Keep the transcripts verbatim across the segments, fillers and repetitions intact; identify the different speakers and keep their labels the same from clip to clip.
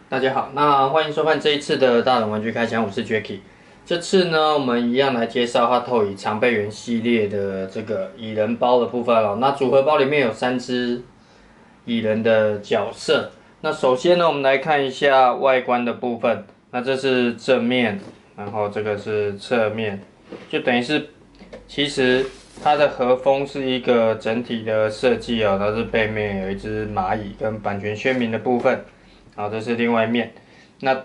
Speaker 1: 大家好，那欢迎收看这一次的大人玩具开箱，我是 Jacky。这次呢，我们一样来介绍Hot Toys常备员系列的这个蚁人包的部分哦。那组合包里面有三只蚁人的角色。那首先呢，我们来看一下外观的部分。那这是正面，然后这个是侧面，就等于是其实它的和风是一个整体的设计哦。它是背面有一只蚂蚁跟版权宣明的部分。好，这是另外一面。那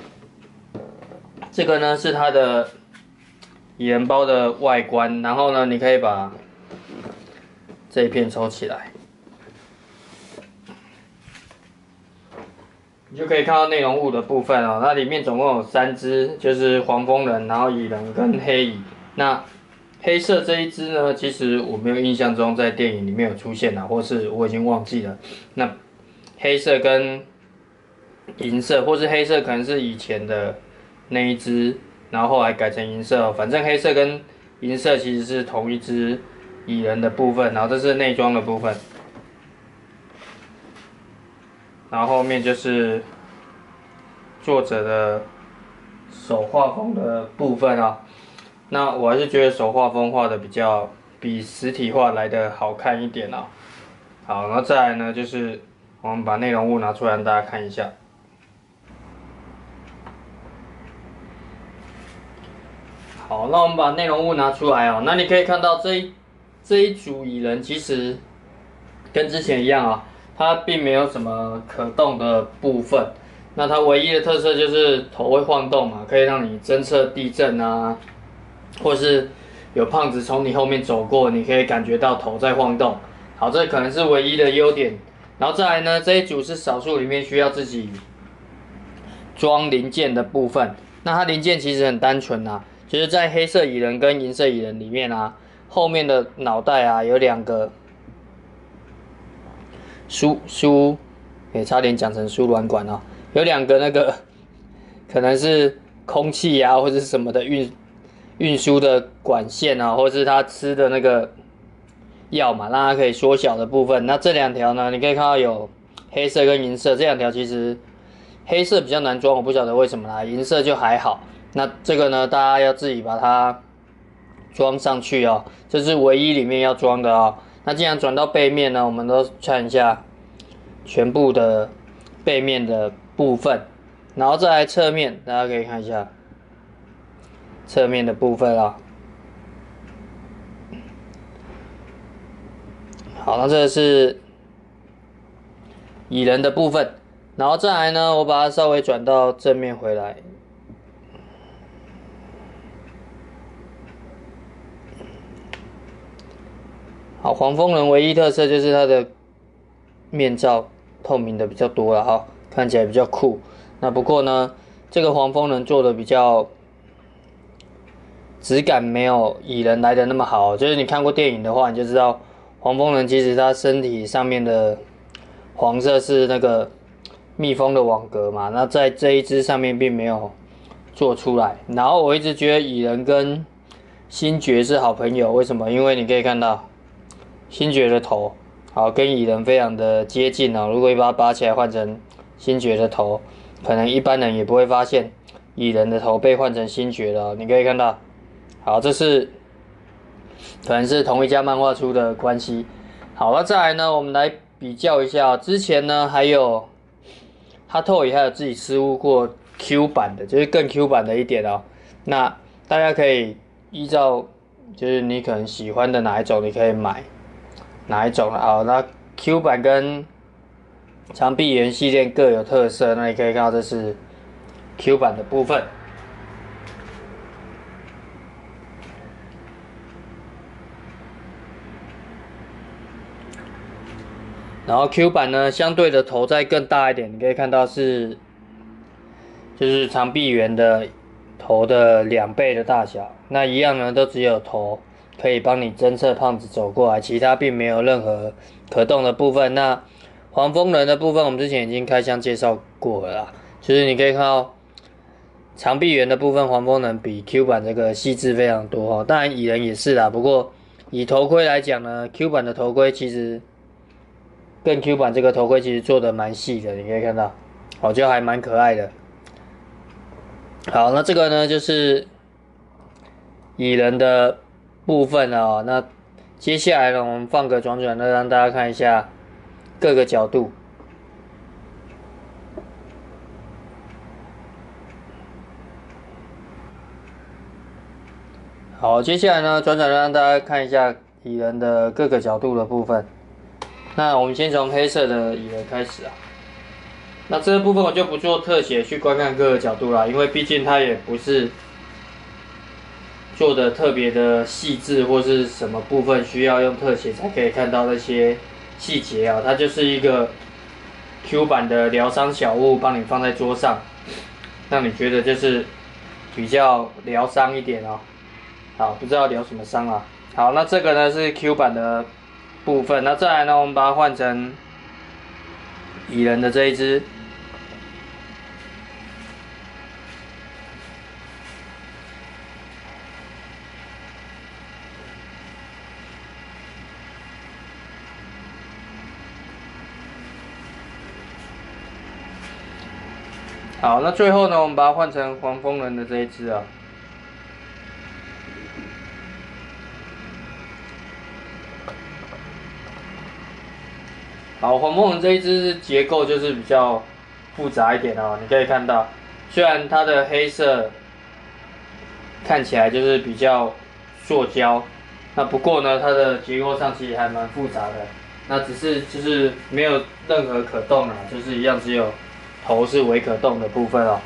Speaker 1: 这个呢是它的蚁人包的外观，然后呢，你可以把这一片抽起来，你就可以看到内容物的部分哦。那里面总共有三只，就是黄蜂人，然后蚁人跟黑蚁。那黑色这一只呢，其实我没有印象中在电影里面有出现啊，或是我已经忘记了。那黑色跟银色，或是黑色可能是以前的那一只，然后后来改成银色。反正黑色跟银色其实是同一只蚁人的部分，然后这是内装的部分，然后后面就是作者的手画风的部分啊。那我还是觉得手画风画的比较比实体画来的好看一点啊。好，然后再来呢，就是我们把内容物拿出来让大家看一下。好，那我们把内容物拿出来哦。那你可以看到这一这一组蚁人其实跟之前一样啊，它并没有什么可动的部分。那它唯一的特色就是头会晃动嘛，可以让你侦测地震啊，或是有胖子从你后面走过，你可以感觉到头在晃动。好，这可能是唯一的优点。然后再来呢，这一组是少数里面需要自己装零件的部分。那它零件其实很单纯啊。就是在黑色蚁人跟银色蚁人里面啊，后面的脑袋啊有两个输输，也差点讲成输卵管啊，有两个那个可能是空气啊或者是什么的运运输的管线啊，或者是他吃的那个药嘛，让它可以缩小的部分。那这两条呢，你可以看到有黑色跟银色，这两条其实黑色比较难装，我不晓得为什么啦，银色就还好。那这个呢，大家要自己把它装上去哦，这是唯一里面要装的哦。那既然转到背面呢，我们都看一下全部的背面的部分，然后再来侧面，大家可以看一下侧面的部分啊。好，那这是蚁人的部分，然后再来呢，我把它稍微转到正面回来。好，黄蜂人唯一特色就是它的面罩透明的比较多了哈，看起来比较酷。那不过呢，这个黄蜂人做的比较质感没有蚁人来的那么好，就是你看过电影的话，你就知道黄蜂人其实它身体上面的黄色是那个蜜蜂的网格嘛，那在这一只上面并没有做出来。然后我一直觉得蚁人跟星爵是好朋友，为什么？因为你可以看到星爵的头，好，跟蚁人非常的接近哦。如果你把它拔起来换成星爵的头，可能一般人也不会发现蚁人的头被换成星爵了哦。你可以看到，好，这是可能是同一家漫画出的关系。好，那再来呢，我们来比较一下，之前呢还有Hot Toys还有自己施物过 Q 版的，就是更 Q 版的一点哦。那大家可以依照就是你可能喜欢的哪一种，你可以买。哪一种？好，那 Q 版跟长臂猿系列各有特色。那你可以看到这是 Q 版的部分。然后 Q 版呢，相对的头再更大一点，你可以看到是就是长臂猿的头的两倍的大小。那一样呢，都只有头可以帮你侦测胖子走过来，其他并没有任何可动的部分。那黄蜂人的部分，我们之前已经开箱介绍过了啦，就是你可以看到长臂猿的部分，黄蜂人比 Q 版这个细致非常多哦。当然蚁人也是啦，不过以头盔来讲呢 ，Q 版的头盔其实更 Q 版这个头盔其实做的蛮细的，你可以看到。 哦，就还蛮可爱的。好，那这个呢就是蚁人的部分哦。那接下来呢，我们放个转转的，让大家看一下各个角度。好，接下来呢，转转让大家看一下蚁人的各个角度的部分。那我们先从黑色的蚁人开始啊。那这个部分我就不做特写去观看各个角度啦，因为毕竟它也不是做的特别的细致，或是什么部分需要用特写才可以看到那些细节啊。它就是一个 Q 版的疗伤小物，帮你放在桌上，让你觉得就是比较疗伤一点哦。好，不知道疗什么伤啊。好，那这个呢是 Q 版的部分，那再来呢，我们把它换成蚁人的这一只。好，那最后呢，我们把它换成黄蜂人的这一只啊。好，黄蜂人这一只结构就是比较复杂一点哦。你可以看到，虽然它的黑色看起来就是比较塑胶，那不过呢，它的结构上其实还蛮复杂的。那只是就是没有任何可动啊，就是一样只有头是微可动的部分哦。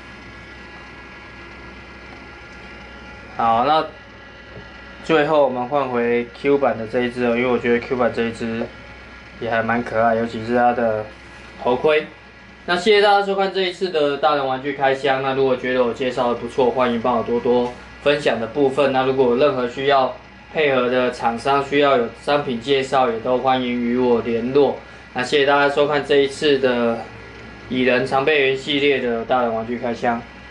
Speaker 1: 好，那最后我们换回 Q 版的这一只哦，因为我觉得 Q 版这一只也还蛮可爱，尤其是它的头盔。那谢谢大家收看这一次的大人玩具开箱。那如果觉得我介绍的不错，欢迎帮我多多分享的部分。那如果有任何需要配合的厂商，需要有商品介绍，也都欢迎与我联络。那谢谢大家收看这一次的蚁人常备员系列的大人玩具开箱。